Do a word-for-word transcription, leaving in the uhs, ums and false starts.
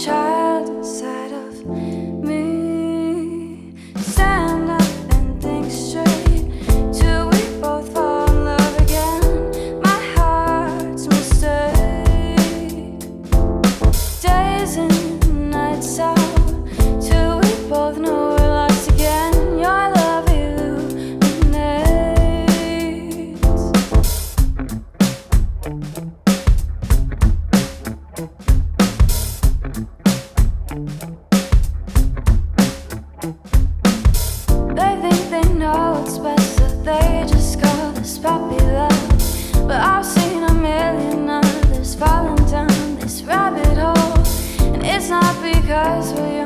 child inside of me. Stand up and think straight till we both fall in love again. My heart's a mistake. Days and nights out till we both know we're lost again. Your love illuminates. They think they know what's best, so they just call this puppy love. But I've seen a million others falling down this rabbit hole, and it's not because we're young.